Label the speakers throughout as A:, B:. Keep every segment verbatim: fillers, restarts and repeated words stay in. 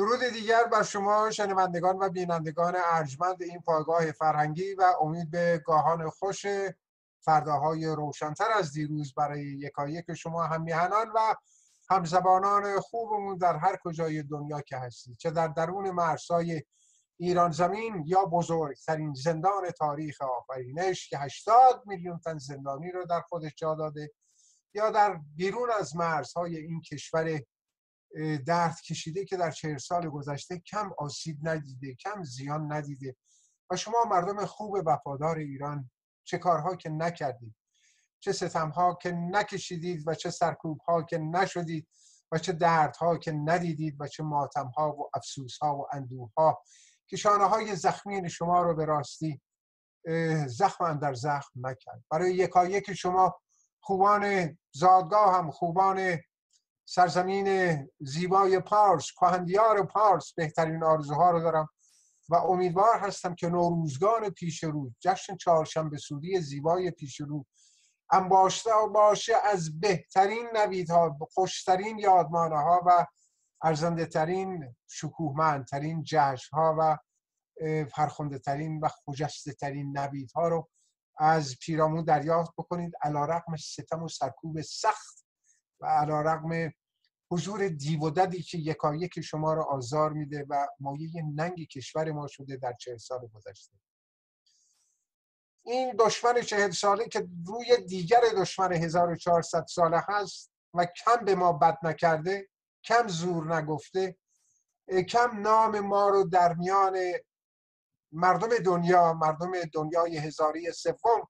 A: درود دیگر بر شما شنوندگان و بینندگان ارجمند این پایگاه فرهنگی و امید به گاهان خوش فرداهای روشن‌تر از دیروز برای یکایک شما هم میهنان و همزبانان خوبمون در هر کجای دنیا که هستید، چه در درون مرزهای ایران زمین یا بزرگترین زندان تاریخ آفرینش که هشتاد میلیون تن زندانی رو در خودش جا داده، یا در بیرون از مرزهای این کشور درد کشیده که در چهل سال گذشته کم آسیب ندیده، کم زیان ندیده. و شما مردم خوب وفادار ایران چه کارها که نکردید، چه ستمها که نکشیدید و چه سرکوبها که نشدید و چه دردها که ندیدید و چه ماتمها و افسوسها و اندوهها که شانه های زخمین شما رو به راستی زخم اندر زخم نکرد. برای یکایک شما خوبان زادگاه هم، خوبان سرزمین زیبای پارس، کهندیار پارس، بهترین آرزوها رو دارم و امیدوار هستم که نوروزگان پیش رو، جشن چهارشنبه سوری زیبای پیش رو انباشته باشه از بهترین نویدها، خوشترین یادمانه ها و ارزنده ترین، شکوهمندترین جشنها و فرخنده ترین و خجسته ترین نویدها رو از پیرامون دریافت بکنید، علیرغم ستم و سرکوب سخت و علیرغم حضور دیو و ددی که یکایک شما رو آزار میده و مایه ننگ کشور ما شده در چهل سال گذشته. این دشمن چهل ساله که روی دیگر دشمن هزار و چهارصد ساله هست و کم به ما بد نکرده، کم زور نگفته، کم نام ما رو در میان مردم دنیا، مردم دنیای هزاری سوم،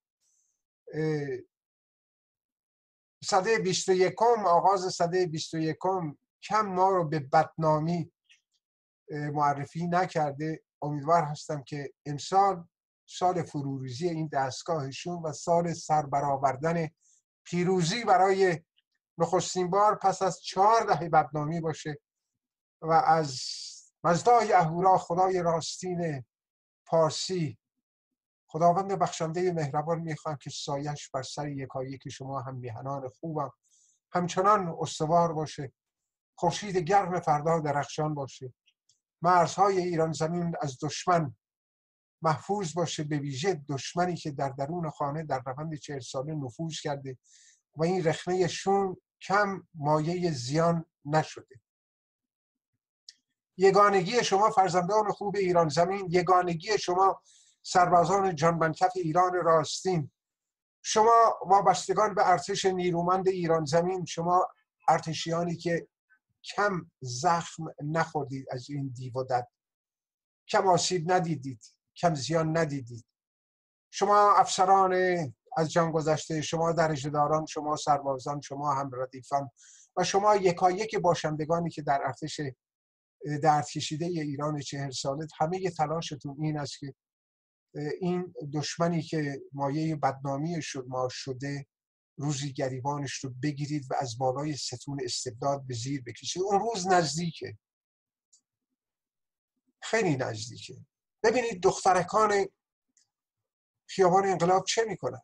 A: سده بیست و یکم، آغاز سده بیست و یکم کم ما رو به بدنامی معرفی نکرده. امیدوار هستم که امسال سال فروریزی این دستگاهشون و سال سربرآوردن پیروزی برای نخستین بار پس از چهار دهه بدنامی باشه و از مزدای اهورا، خدای راستین پارسی، خداوند بخشنده مهربان میخوام که سایش بر سر یکایک شما هم میهنان خوبم همچنان استوار باشه، خورشید گرم فردا درخشان باشه، مرزهای ایران زمین از دشمن محفوظ باشه، به ویژه دشمنی که در درون خانه در روند چهل ساله نفوذ کرده و این رخنه شون کم مایه زیان نشده. یگانگی شما فرزندان خوب ایران زمین، یگانگی شما سربازان جانبنکف ایران راستین، شما وابستگان به ارتش نیرومند ایران زمین، شما ارتشیانی که کم زخم نخوردید از این دیو و دد، کم آسیب ندیدید، کم زیان ندیدید، شما افسران از جان گذشته، شما درجه‌داران، شما سربازان، شما هم ردیفان و شما یکایک باشندگانی که در ارتش درد کشیده ایران چهل ساله، همه تلاشتون این است که این دشمنی که مایه بدنامی شد ما شده روزی گریبانش رو بگیرید و از بالای ستون استبداد به زیر بکشید. اون روز نزدیکه، خیلی نزدیکه. ببینید دخترکان خیابان انقلاب چه میکنن؟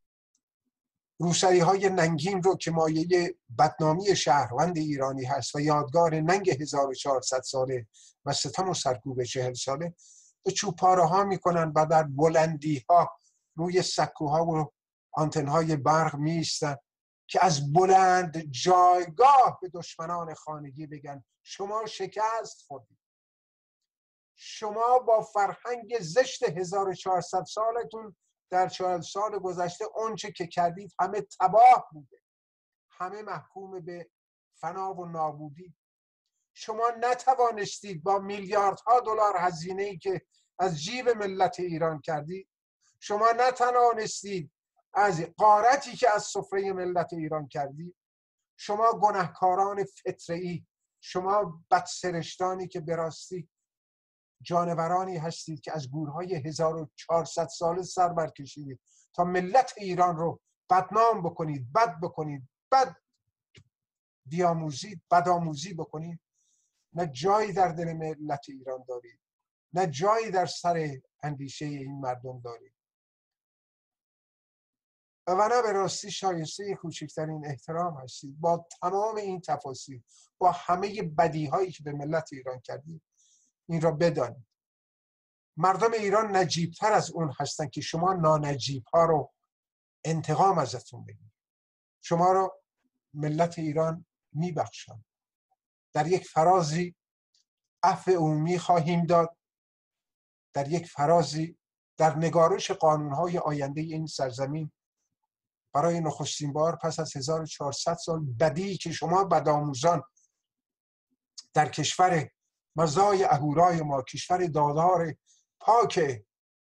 A: روسری های ننگین رو که مایه بدنامی شهروند ایرانی هست و یادگار ننگ هزار و چهارصد ساله و ستم و سرکوب چهل ساله، به چوبپاره ها میکنن و در بلندی ها روی سکوها و آنتن های برق میستن که از بلند جایگاه به دشمنان خانگی بگن شما شکست خوردید، شما با فرهنگ زشت هزار و چهارصد سالتون در چهل سال گذشته اونچه که کردید همه تباه بوده، همه محکوم به فنا و نابودی. شما نتوانستید با میلیاردها دلار هزینه‌ای که از جیب ملت ایران کردید، شما نتوانستید از غارتی که از سفره ملت ایران کردید، شما گناهکاران فطره‌ای، شما بدسرشتانی که به راستی جانورانی هستید که از گورهای هزار و چهارصد ساله سر برکشیدید تا ملت ایران رو بدنام بکنید، بد بکنید، بد بیاموزید، بدآموزی بکنید. نه جایی در دل ملت ایران دارید، نه جایی در سر اندیشه این مردم دارید. و نه به راستی شایسته کوچکترین احترام هستید. با تمام این تفاصیل، با همه بدیهایی که به ملت ایران کردید، این را بدانید مردم ایران نجیبتر از اون هستن که شما نانجیب ها رو انتقام ازتون بگیرید. شما رو ملت ایران میبخشن. در یک فرازی عفو عمومی خواهیم داد، در یک فرازی در نگارش قانونهای آینده این سرزمین برای نخستین بار پس از هزار و چهارصد سال بدی که شما بدآموزان در کشور مزای اهورای ما، کشور دادار پاک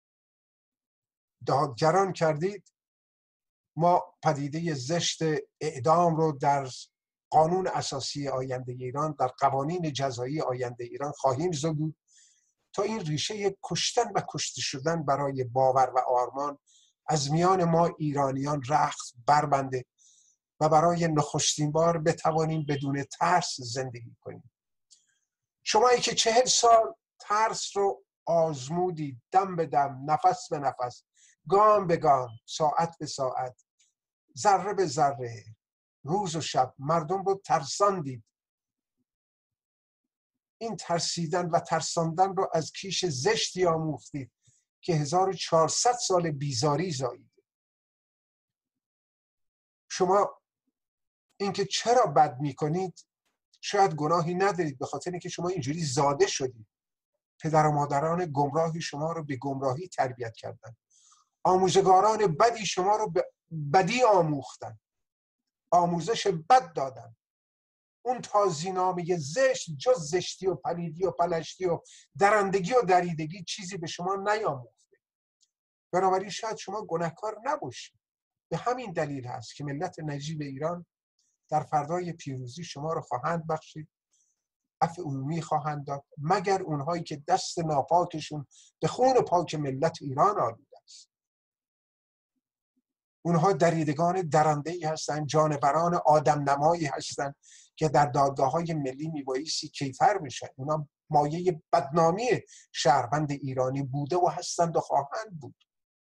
A: دادگران کردید، ما پدیده زشت اعدام رو در قانون اساسی آینده ایران، در قوانین جزایی آینده ایران خواهیم زدود تا این ریشه کشتن و کشته شدن برای باور و آرمان از میان ما ایرانیان رخت بربنده و برای نخستین بار بتوانیم بدون ترس زندگی کنیم. شمایی که چهل سال ترس رو آزمودید، دم به دم، نفس به نفس، گام به گام، ساعت به ساعت، ذره به ذره، روز و شب مردم رو ترساندید. این ترسیدن و ترساندن رو از کیش زشتی آموختید که هزار و چهارصد سال بیزاری زاییده. شما اینکه چرا بد میکنید شاید گناهی ندارید، به خاطر اینکه شما اینجوری زاده شدید. پدر و مادران گمراهی شما رو به گمراهی تربیت کردن. آموزگاران بدی شما رو به بدی آموختن، آموزش بد دادن. اون تازی‌نامه زشت جز زشتی و پلیدی و پلشتی و درندگی و دریدگی چیزی به شما نیاموخته. بنابراین شاید شما گناهکار نباشید. به همین دلیل هست که ملت نجیب ایران در فردای پیروزی شما رو خواهند بخشید، عفو عمومی خواهند داد، مگر اونهایی که دست ناپاکشون به خون پاک ملت ایران آلوده است. اونها دریدگان درنده‌ای هستند، جانوران آدم نمایی هستند که در دادگاه‌های ملی میبایستی کیفر میشن. اونا مایه بدنامی شهروند ایرانی بوده و هستند و خواهند بود.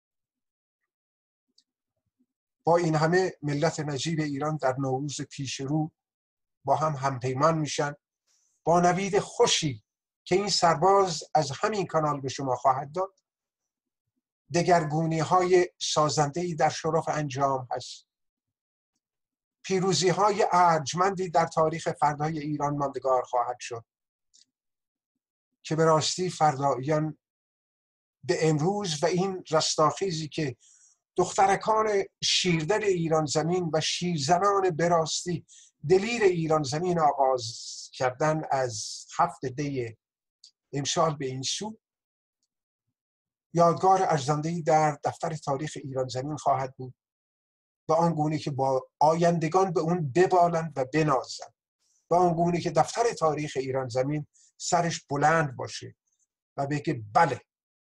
A: با این همه ملت نجیب ایران در نوروز پیش رو با هم همپیمان میشن، با نوید خوشی که این سرباز از همین کانال به شما خواهد داد. دگرگونی های سازنده‌ای در شرف انجام هست. پیروزی های ارجمندی در تاریخ فردای ایران ماندگار خواهد شد که به راستی فرداییان به امروز و این رستاخیزی که دخترکان شیردل ایران زمین و شیرزنان به راستی دلیر ایران زمین آغاز کردن از هفت دی امسال به این سو، یادگار ارزنده‌ای در دفتر تاریخ ایران زمین خواهد بود، به آن گونه که با آیندگان به اون ببالند و بنازند، به آن گونه که دفتر تاریخ ایران زمین سرش بلند باشه و بگه بله،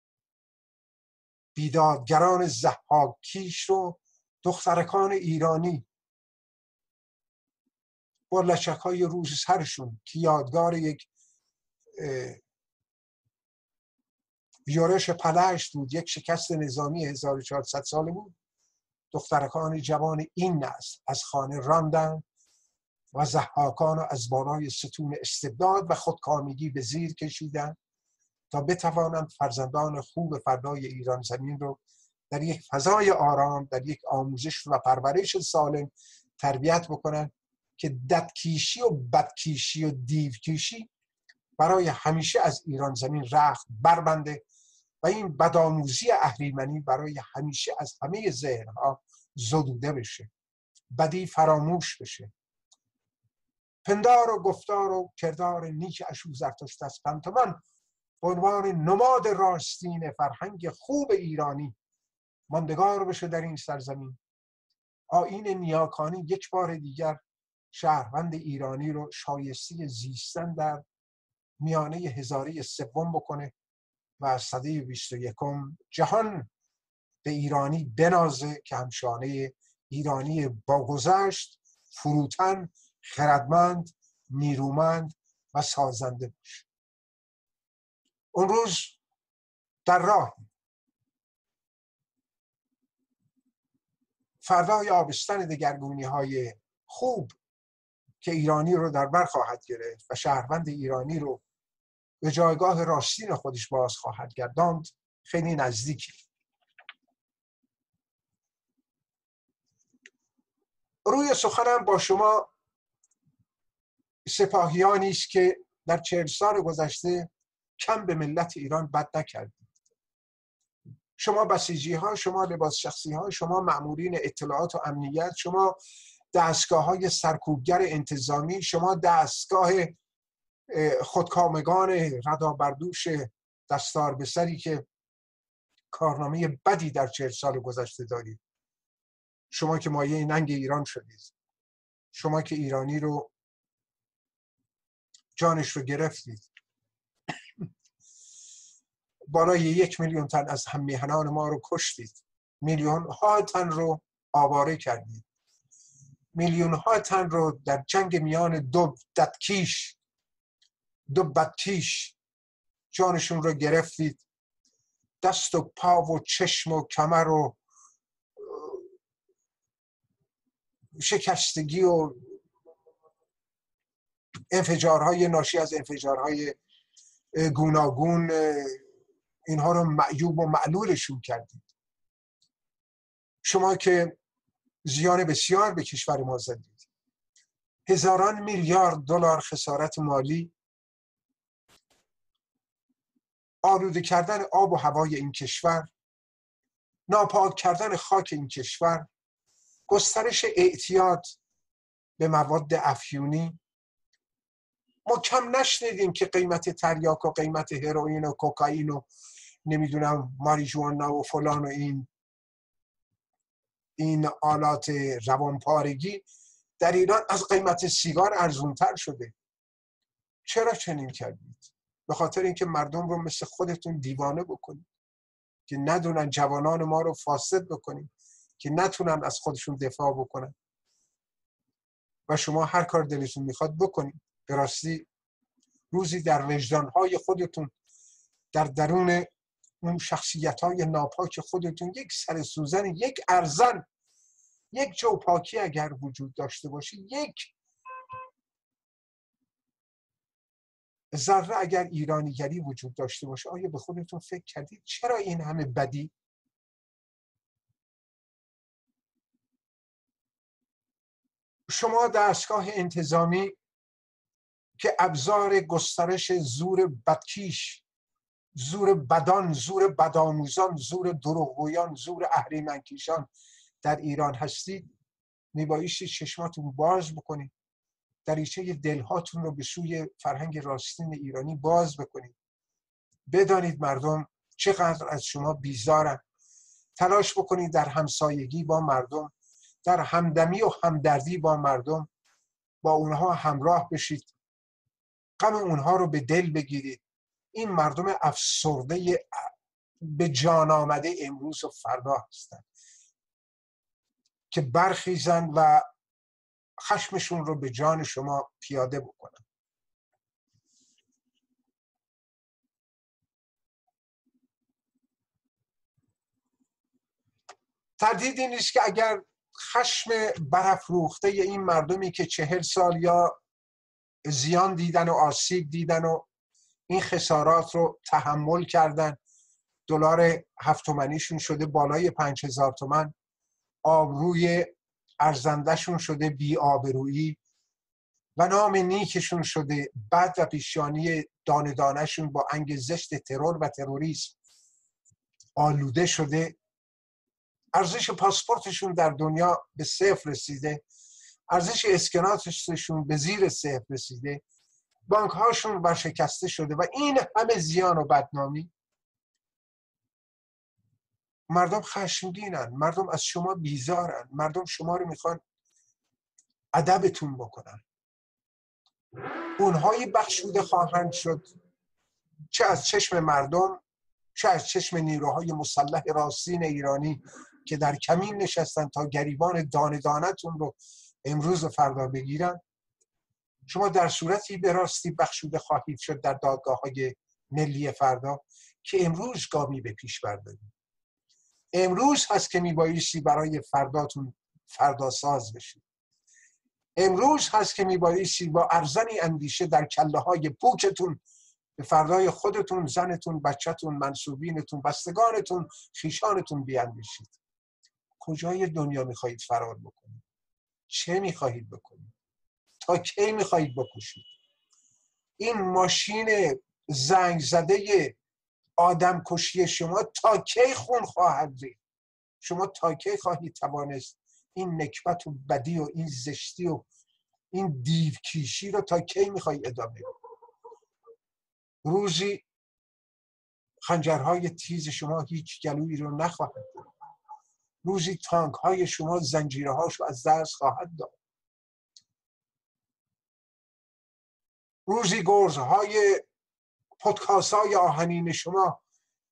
A: بیدادگران ضحاکیش رو دخترکان ایرانی با لشک‌های روز سرشون که یادگار یک یورش پلشت بود، یک شکست نظامی هزار و چهارصد ساله بود، دخترکان جوان این نسل از خانه راندن و ضحاکان رو از بالای ستون استبداد و خودکامگی به زیر کشیدن تا بتوانند فرزندان خوب فردای ایران زمین رو در یک فضای آرام، در یک آموزش و پرورش سالم تربیت بکنن که ددکیشی و بدکیشی و دیوکیشی برای همیشه از ایران زمین رخت بربنده و این بدآموزی اهریمنی برای همیشه از همه ذهنها زدوده بشه، بدی فراموش بشه. پندار و گفتار و کردار نیک اشو زرتشت از پنتمن به عنوان نماد راستین فرهنگ خوب ایرانی ماندگار بشه در این سرزمین. آیین نیاکانی یک بار دیگر شهروند ایرانی رو شایسته زیستن در میانه هزاره سوم بکنه و از سده بیست و یکم جهان به ایرانی بنازه که همشانه ایرانی با گذشت، فروتن، خردمند، نیرومند و سازنده باشه. اون روز در راه فردای آبستن دگرگونی های خوب که ایرانی رو در بر خواهد گرفت و شهروند ایرانی رو به جایگاه راستین خودش باز خواهد گرداند خیلی نزدیکی. روی سخنم با شما سپاهیانی است که در چهل سال گذشته کم به ملت ایران بد نکردید. شما بسیجی ها، شما لباس شخصی ها، شما مأمورین اطلاعات و امنیت، شما دستگاه های سرکوبگر انتظامی، شما دستگاه خودکامگان ردابردوش دستار به سری که کارنامه بدی در چهل سال گذشته دارید. شما که مایه ننگ ایران شدید، شما که ایرانی رو جانش رو گرفتید، بالای یک میلیون تن از هم میهنان ما رو کشتید، میلیون ها تن رو آواره کردید، میلیون ها تن رو در جنگ میان دو بدکیش دو بدکیش جانشون رو گرفتید. دست و پا و چشم و کمر و شکستگی و انفجارهای ناشی از انفجارهای گوناگون اینها رو معیوب و معلولشون کردید. شما که زیان بسیار به کشور ما زدید، هزاران میلیارد دلار خسارت مالی، آلوده کردن آب و هوای این کشور، ناپاک کردن خاک این کشور، گسترش اعتیاد به مواد افیونی. ما کم نشنیدیم که قیمت تریاک و قیمت هروئین و کوکائین و نمیدونم ماریجوانا و فلان و این این آلات روانپارگی در ایران از قیمت سیگار ارزونتر شده. چرا چنین کردید؟ به خاطر اینکه مردم رو مثل خودتون دیوانه بکنید، که ندونن جوانان ما رو فاسد بکنید، که نتونن از خودشون دفاع بکنن و شما هر کار دلتون میخواد بکنید. به راستی روزی در وجدانهای خودتون، در درون اون شخصیت‌های ناپاک خودتون یک سر سوزن، یک ارزن، یک جو پاکی اگر وجود داشته باشه، یک ذره اگر ایرانیگری وجود داشته باشه، آیا به خودتون فکر کردید چرا این همه بدی؟ شما دستگاه انتظامی که ابزار گسترش زور بدکیش، زور بدان، زور بدآموزان، زور دروغگویان، زور اهریمنکیشان در ایران هستید، میبایستی چشماتون باز بکنید، دریچه دلهاتون رو به سوی فرهنگ راستین ایرانی باز بکنید. بدانید مردم چقدر از شما بیزارن. تلاش بکنید در همسایگی با مردم، در همدمی و همدردی با مردم، با اونها همراه بشید، غم اونها رو به دل بگیرید. این مردم افسرده به جان آمده امروز و فردا هستند که برخیزن و خشمشون رو به جان شما پیاده بکنن. تردیدی نیست که اگر خشم برافروخته این مردمی که چهل سال یا زیان دیدن و آسیب دیدن و این خسارات رو تحمل کردن، دلار هفت تومنیشون شده بالای پنج هزار تومن، آبروی ارزندهشون شده بی آبرویی و نام نیکشون شده بد و پیشانی دانه دانهشون با انگ زشت ترور و تروریسم آلوده شده. ارزش پاسپورتشون در دنیا به صفر رسیده، ارزش اسکناسشون به زیر صفر رسیده، بانک هاشون ورشکسته شده و این همه زیان و بدنامی. مردم خشمگینن، مردم از شما بیزارن، مردم شما رو میخوان ادبتون بکنن. اونهایی بخشوده خواهند شد چه از چشم مردم، چه از چشم نیروهای مسلح راستین ایرانی که در کمین نشستن تا گریبان دانه دانتون رو امروز و فردا بگیرن. شما در صورتی به راستی بخشوده خواهید شد در دادگاه‌های ملی فردا که امروز گامی به پیش بردارید. امروز هست که میبایستی برای فرداتون فردا ساز بشید. امروز هست که میبایستید با ارزنی اندیشه در کله های پوکتون به فردای خودتون، زنتون، بچهتون، منسوبینتون، بستگانتون، خیشانتون بیاندیشید. کجای دنیا میخواهید فرار بکنید؟ چه میخواهید بکنید؟ تا کی میخواهید بکشید؟ این ماشین زنگ زده آدم کشی شما تا کی خون خواهد ریخت؟ شما تا کی خواهید توانست این نکبت و بدی و این زشتی و این دیوکیشی رو تا کی میخواهید ادامه بدید؟ روزی خنجرهای تیز شما هیچ گلویی رو نخواهد داد. روزی تانک های شما زنجیره هاشو از دست خواهد داد. روزی گرزهای پدکاست های آهنین شما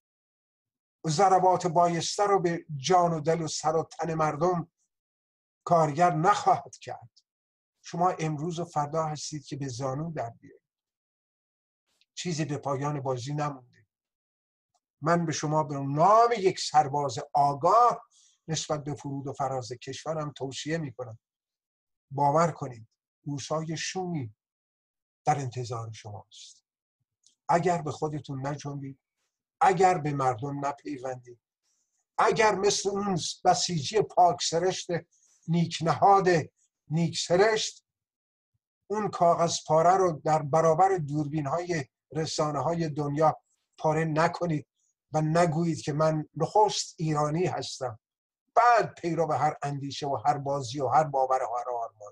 A: ضربات بایسته رو به جان و دل و سر و تن مردم کارگر نخواهد کرد. شما امروز و فردا هستید که به زانو در بیایید. چیزی به پایان بازی نمونده. من به شما به نام یک سرباز آگاه نسبت به فرود و فراز کشورم توصیه میکنم. باور کنید روزهای شومی در انتظار شماست. اگر به خودتون نجنبید، اگر به مردم نپیوندید، اگر مثل اون بسیجی پاک سرشت نیک نهاد نیک سرشت اون کاغذ پاره رو در برابر دوربین های رسانه های دنیا پاره نکنید و نگویید که من نخست ایرانی هستم بعد پیرو به هر اندیشه و هر بازی و هر باور و هر آرمان.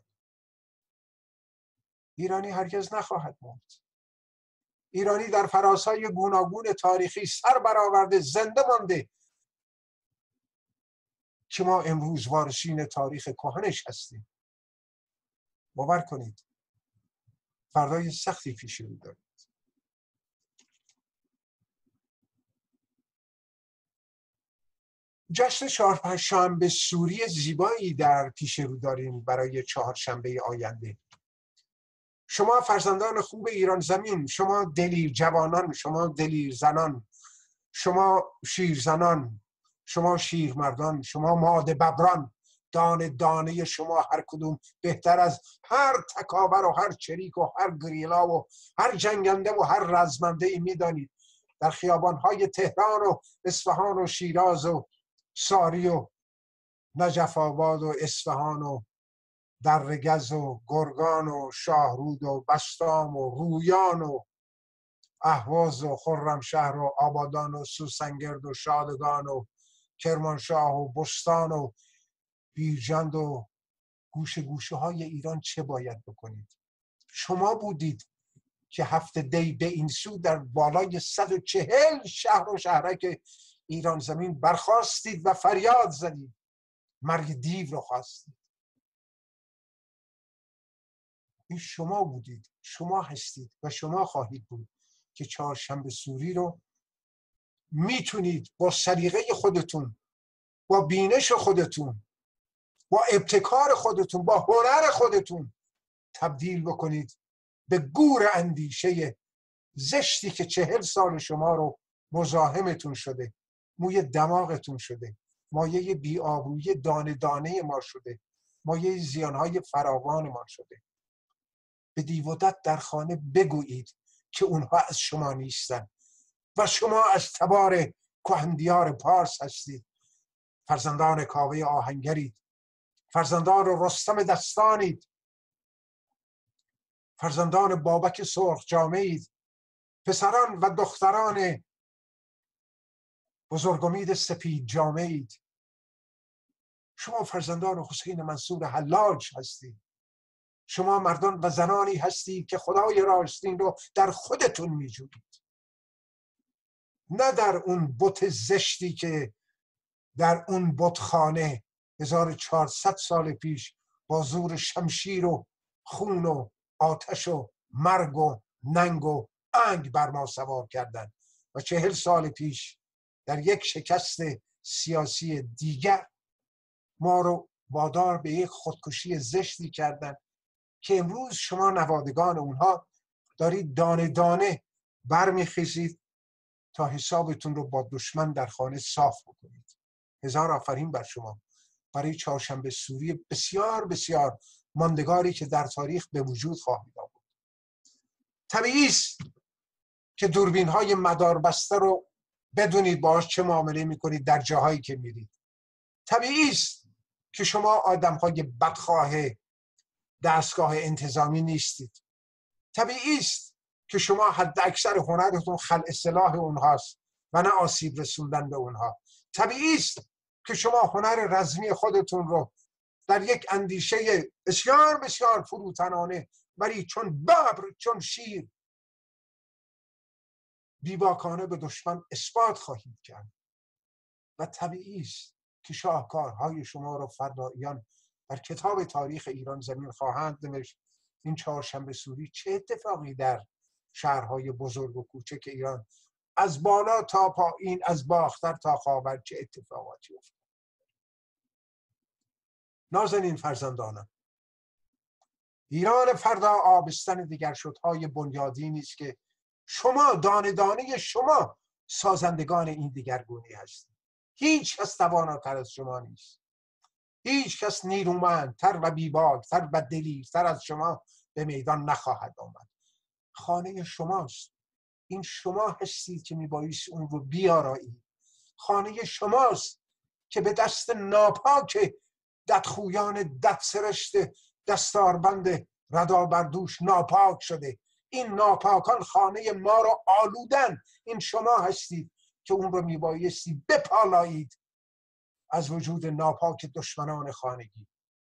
A: ایرانی هرگز نخواهد مرد. ایرانی در فراسای گوناگون تاریخی سر برآورده زنده مانده که ما امروز وارثین تاریخ کهنش هستیم. باور کنید فردای سختی پیش رو داریم. جشن چهارشنبه سوری زیبایی در پیش رو داریم برای چهارشنبه آینده. شما فرزندان خوب ایران زمین، شما دلیر جوانان، شما دلیر زنان، شما شیرزنان، شما شیرمردان، شما ماده ببران، دانه دانه شما هر کدوم بهتر از هر تکاور و هر چریک و هر گریلا و هر جنگنده و هر رزمنده ای میدانید در خیابانهای تهران و اصفهان و شیراز و ساری و نجف آباد و اصفهان و درگز و گرگان و شاهرود و بستام و رویان و اهواز و خرمشهر و آبادان و سوسنگرد و شادگان و کرمانشاه و بستان و بیرجند و گوشه گوشه های ایران چه باید بکنید؟ شما بودید که هفته دی به این سو در بالای صد و چهل شهر و شهرک ایران زمین برخاستید و فریاد زدید، مرگ دیو رو خواستید. این شما بودید، شما هستید و شما خواهید بود که چهارشنبه سوری رو میتونید با سلیقه خودتون، با بینش خودتون، با ابتکار خودتون، با هنر خودتون تبدیل بکنید به گور اندیشه زشتی که چهل سال شما رو مزاحمتون شده، موی دماغتون شده، مایه بی‌آبرویی دانه دانه ما شده، مایه زیانهای فراوان ما شده. به دیودت در خانه بگویید که اونها از شما نیستن و شما از تبار کهندیار پارس هستید. فرزندان کاوه آهنگرید، فرزندان رستم دستانید، فرزندان بابک سرخ جامه‌اید، پسران و دختران بزرگمید سپید جامه‌اید. شما فرزندان حسین منصور حلاج هستید. شما مردان و زنانی هستید که خدای راستین رو در خودتون میجویید، نه در اون بت زشتی که در اون بتخانه هزار و چهارصد سال پیش با زور شمشیر و خون و آتش و مرگ و ننگ و انگ بر ما سوار کردند و چهل سال پیش در یک شکست سیاسی دیگر ما رو وادار به یک خودکشی زشتی کردند که امروز شما نوادگان اونها دارید دانه دانه برمیخیزید تا حسابتون رو با دشمن در خانه صاف بکنید. هزار آفرین بر شما برای چهارشنبه سوری بسیار بسیار ماندگاری که در تاریخ به وجود خواهد آمد. طبیعی است که دوربین های مدار بسته رو بدونید باهاش چه معامله میکنید در جاهایی که میرید. طبیعی است که شما آدم های بدخواه دستگاه انتظامی نیستید. طبیعی است که شما حد اکثر هنرتون خلع سلاح اونهاست و نه آسیب رسوندن به اونها. طبیعی است که شما هنر رزمی خودتون رو در یک اندیشه بسیار بسیار فروتنانه ولی چون ببر چون شیر بیباکانه به دشمن اثبات خواهید کرد. و طبیعی است که شاهکارهای شما رو فداییان در کتاب تاریخ ایران زمین خواهند نوشت. این چهارشنبه سوری چه اتفاقی در شهرهای بزرگ و کوچک ایران از بالا تا پایین، از باختر تا خاور چه اتفاقاتی افتاد. نازنین فرزندانم، ایران فردا آبستن دیگر شدهای بنیادینی است که شما دانه دانه شما سازندگان این دیگرگونی هستید. هیچ کس تواناتر از شما نیست. هیچ کس نیرومندتر و بیباکتر و دلیرتر از شما به میدان نخواهد آمد. خانه شماست. این شما هستید که میبایست اون رو بیارایید. خانه شماست که به دست ناپاک ددخویان ددسرشت دستاربند ردابردوش ناپاک شده. این ناپاکان خانه ما رو آلودن. این شما هستید که اون رو میبایستی بپالایید از وجود ناپاک دشمنان خانگی.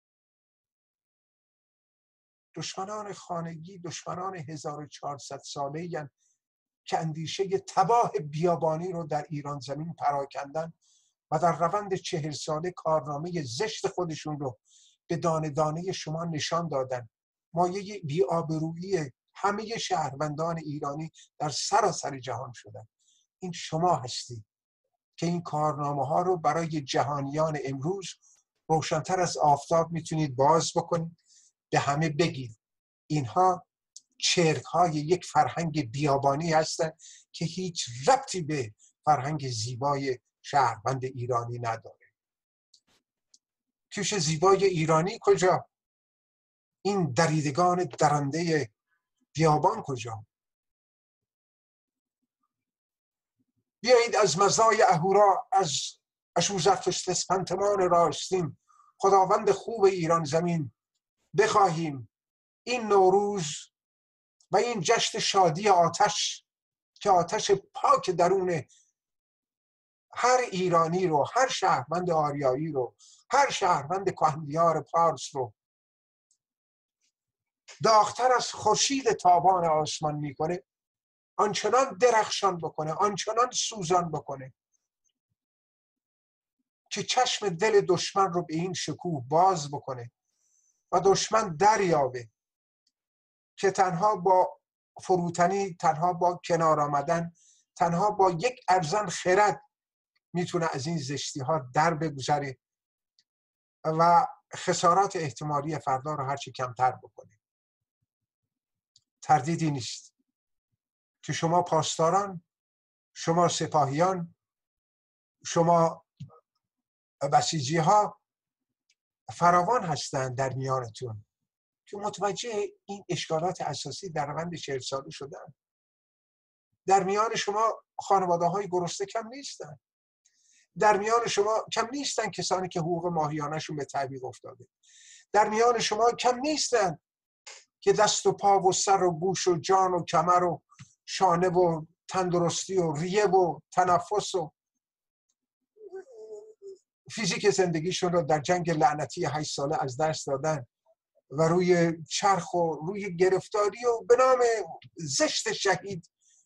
A: دشمنان خانگی دشمنان هزار و چهارصد ساله یعن که اندیشه تباه بیابانی رو در ایران زمین پراکندن و در روند چهل ساله کارنامه زشت خودشون رو به دانه دانه شما نشان دادن. مایه بی‌آبرویی همه شهروندان ایرانی در سراسر جهان شدن. این شما هستید که این کارنامه ها رو برای جهانیان امروز روشن‌تر از آفتاب میتونید باز بکنید، به همه بگید اینها چرک های یک فرهنگ بیابانی هستند که هیچ ربطی به فرهنگ زیبای شهروند ایرانی نداره. کیش زیبای ایرانی کجا؟ این دریدگان درنده بیابان کجا؟ بیایید از مزای اهورا، از اشوزرتشت اسپنتمان راستین، خداوند خوب ایران زمین بخواهیم این نوروز و این جشن شادی آتش که آتش پاک درون هر ایرانی رو، هر شهروند آریایی رو، هر شهروند کهندیار پارس رو داغ‌تر از خورشید تابان آسمان میکنه، آنچنان درخشان بکنه، آنچنان سوزان بکنه که چشم دل دشمن رو به این شکوه باز بکنه و دشمن دریابه که تنها با فروتنی، تنها با کنار آمدن، تنها با یک ارزن خرد میتونه از این زشتی ها در بگذره و خسارات احتمالی فردا رو هرچی کمتر بکنه. تردیدی نیست که شما پاسداران، شما سپاهیان، شما بسیجی ها فراوان هستند در میانتون که متوجه این اشکالات اساسی در روند چهل ساله شدن. در میان شما خانواده های گرسنه کم نیستن. در میان شما کم نیستن کسانی که حقوق ماهیانه‌شون به تعویق افتاده. در میان شما کم نیستن که دست و پا و سر و گوش و جان و کمر و شانه و تندرستی و ریه و تنفس و فیزیک زندگیشون رو در جنگ لعنتی هشت ساله از دست دادن و روی چرخ و روی گرفتاری و به نام زشت شهید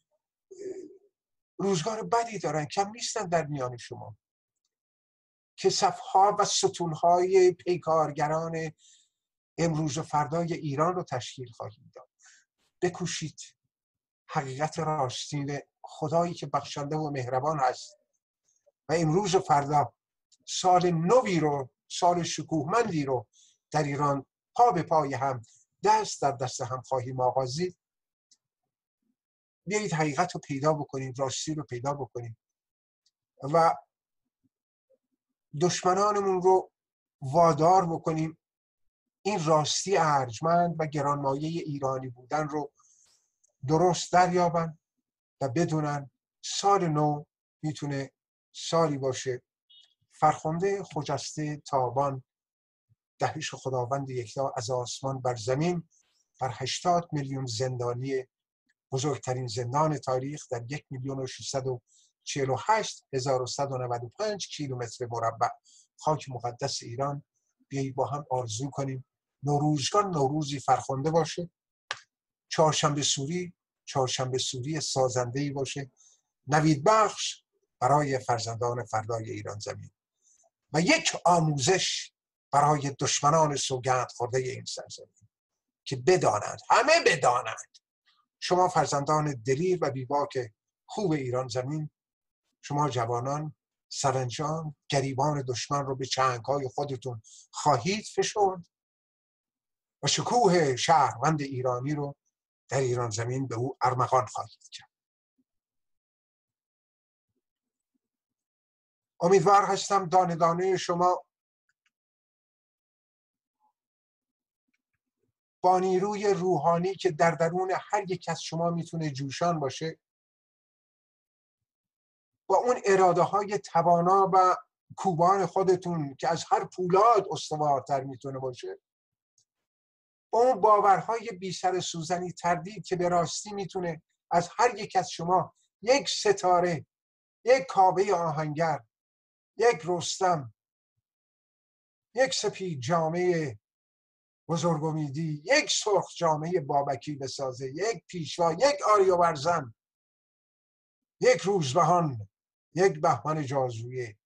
A: روزگار بدی دارن. کم نیستن در میان شما که صفها و ستونهای پیکارگران امروز و فردای ایران رو تشکیل خواهید داد. بکوشید حقیقت راستین خدایی که بخشنده و مهربان هست و امروز و فردا سال نوی رو، سال شکوهمندی رو در ایران پا به پای هم، دست در دست هم خواهیم آغازید. بیایید حقیقت رو پیدا بکنیم، راستی رو پیدا بکنیم و دشمنانمون رو وادار بکنیم این راستی ارجمند و گرانمایه ایرانی بودن رو درست دریابن و بدونن سال نو میتونه سالی باشه فرخنده، خجسته، تابان، دهش خداوند یکتا از آسمان بر زمین، بر هشتاد میلیون زندانی بزرگترین زندان تاریخ در یک میلیون و ششصد و چهل و هشت هزار و صد و نود و پنج کیلومتر مربع خاک مقدس ایران. بیایید با هم آرزو کنیم نوروزگان نوروزی فرخنده باشه، چهارشنبه سوری چهارشنبه سوری سازنده‌ای باشه، نوید بخش برای فرزندان فردای ایران زمین و یک آموزش برای دشمنان سوگند خورده این سرزمین که بدانند، همه بدانند، شما فرزندان دلیر و بیباک خوب ایران زمین، شما جوانان سرانجام گریبان دشمن رو به چنگ‌های خودتون خواهید فشرد و شکوه شهروند ایرانی رو در ایران زمین به او ارمغان خواهید کرد. امیدوار هستم دانه دانه شما با نیروی روحانی که در درون هر یک از شما میتونه جوشان باشه، با اون اراده های توانا و کوبان خودتون که از هر پولاد استوارتر میتونه باشه، با اون باورهای بی سر سوزنی تردید که به راستی میتونه از هر یک از شما یک ستاره، یک کاوه آهنگر، یک رستم، یک سپید جامعه بزرگ امیدی، یک سرخ جامعه بابکی بسازه، یک پیشوا، یک آریاورزن، یک روزبهان، یک بهمن جازویه،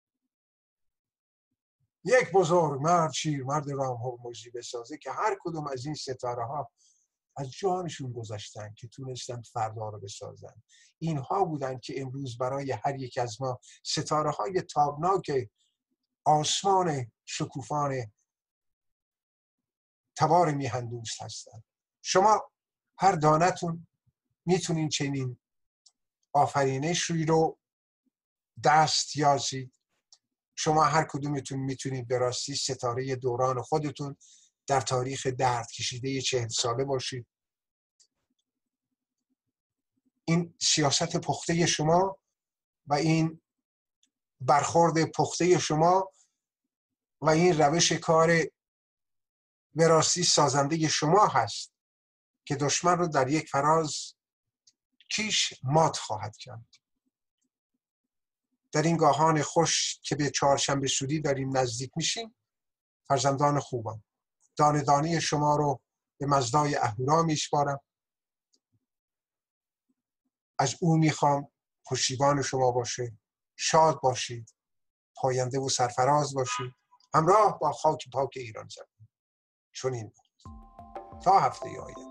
A: یک بزرگ مرد شیرمرد رام هرمزی بسازه که هر کدوم از این ستاره ها از جانشون گذاشتن که تونستن فردا رو بسازن. اینها بودن که امروز برای هر یک از ما ستاره های تابناک آسمان شکوفان تبار میهندوست هستن. شما هر دانتون میتونین چنین آفرینشی رو دست یازید. شما هر کدومتون میتونید به راستی ستاره دوران خودتون در تاریخ درد کشیده چهل ساله باشید. این سیاست پخته شما و این برخورد پخته شما و این روش کار به راستی سازنده شما هست که دشمن رو در یک فراز کیش مات خواهد کرد. در این گاهان خوش که به چهارشنبه سوری داریم نزدیک میشیم، فرزندان خوبم، دانه دانه شما رو به مزدای اهورا میسپارم. از او میخوام پشتیبان شما باشه، شاد باشید، پاینده و سرفراز باشید، همراه با خاک پاک ایران زمین. چنین تا هفته آینده.